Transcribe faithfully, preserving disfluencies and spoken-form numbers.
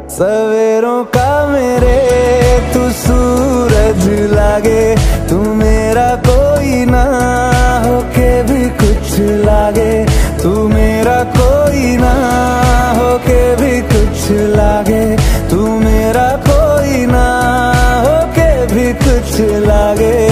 सवेरों का मेरे तू सूरज लागे, तू मेरा कोई ना होके भी कुछ लागे, तू मेरा कोई ना होके भी कुछ लागे, तू मेरा कोई ना होके भी कुछ लागे।